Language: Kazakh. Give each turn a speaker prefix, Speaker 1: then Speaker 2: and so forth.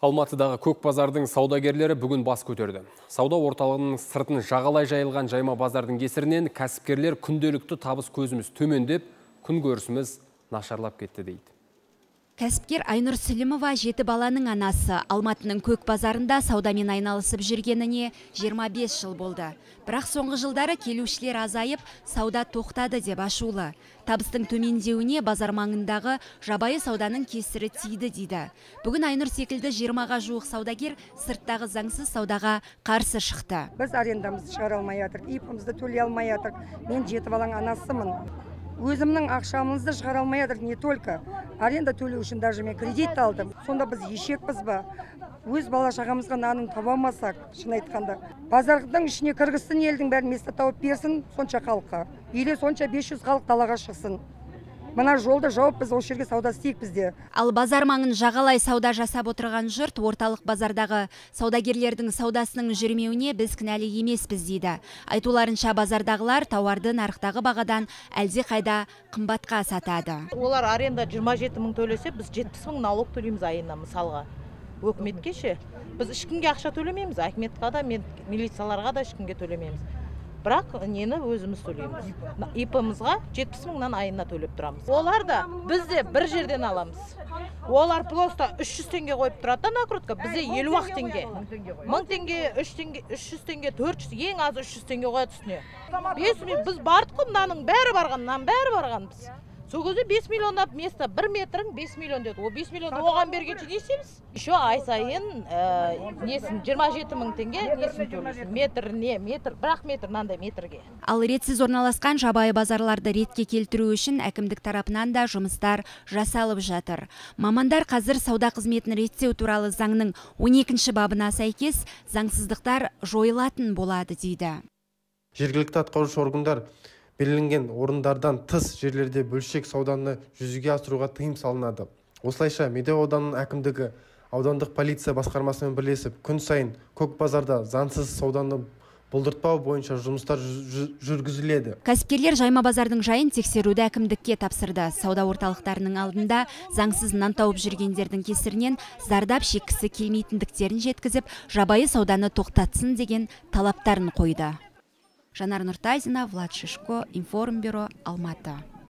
Speaker 1: Алматыдағы көк базардың саудагерлері бүгін бас көтерді. Сауда орталығының сыртын жағалай жайылған жайма базардың кесірінен кәсіпкерлер күнделікті табыс көзіміз төмендеп, күн көрісіміз нашарлап кетті дейді.
Speaker 2: Кәсіпкер Айнұр Сүлімова 7 баланың анасы. Алматының көк базарында саудамен айналысып жүргеніне 25 жыл болды. Бірақ соңғы жылдары келушілер азайып, сауда тоқтады деп ашулы. Табыстың төмендеуіне базар маңындағы жабайы сауданың кесірі тиді дейді. Бүгін Айнұр секілді 20-ға жуық саудагер сырттағы заңсыз саудаға қарсы шықты.
Speaker 3: Біз арендамызды шығара алмай жатырмыз, ипімізді төлей алмай жатырмыз. Мен 7 баланың анасымын. Өзімнің ақшамызды шығара алмай жатырмыз, не только аренда төлеу үшін даже мен кредит алдым. Сонда біз ешекпіз ба? Өз бала шағамызға нанын таба алмасақ, шын айтқанда. Базардың ішіне кіргізсін, елдің бәрін место тауып берсін сонша халыққа. Или сонша 500 халық далаға шықсын. Мына жолды жауып біз осы жерге сауда істейік бізде.
Speaker 2: Ал базар маңын жағалай сауда жасап отырған жұрт орталық базардағы саудагерлердің саудасының жүрмеуіне біз кінәлі емеспіз дейді. Айтуларынша базардағылар тауарды нарықтағы бағадан әлде қайда қымбатқа сатады.
Speaker 4: Олар аренда 27 мың төлесе, біз 70 мың налог төлейміз айына мысалға. Өкіметке ше. Біз ешкімге ақша төлемейміз, әкіметқа да, милицияларға да ешкімге төлемейміз. Бірақ нені өзіміз төлейміз. ИП-мызға 70 мыңнан айына төлеп тұрамыз. Олар да бізде бір жерден аламыз. Олар просто 300 теңге қойып тұрады накрутка, бізде 50 теңге. 1000 теңге, 300 теңге, 400, ең азы 300 теңге қояды үстіне. Біз бардық қой, мынаның бәрі барған біз. Сол кезде 5 миллиондап место, 1 метрің 5 миллион деді. О 5 миллионды оған бергенше не істейміз? Еще ай сайын 27 мың теңге несін төлейсің. Бірақ метр мынандай метрге.
Speaker 2: Ал ретсіз орналасқан жабайы базарларды ретке келтіру үшін әкімдік тарапынан да жұмыстар жасалып жатыр. Мамандар қазір сауда қызметін реттеу туралы заңның 12-ші бабына сәйкес заңсыздықтар жойылатын болады дейді.
Speaker 5: Жергілікті атқарушы органдар белгіленген орындардан тыс жерлерде бөлшек сауданы жүзеге асыруға тыйым салынады. Осылайша Медеу ауданының әкімдігі аудандық полиция басқармасымен бірлесіп, күн сайын көк базарда заңсыз сауданы бұлдыртпау бойынша жұмыстар жүргізіледі.
Speaker 2: Кәсіпкерлер жайма базардың жайын тексеруді әкімдікке тапсырды. Сауда орталықтарының алдында заңсыз нан тауып жүргендердің кесірінен зардап шеккісі келмейтіндіктерін жеткізіп, жабайы сауданы тоқтатсын деген талаптарын қойды. Жанар Нұртазина, Влад Шишко, Информбюро, Алматы.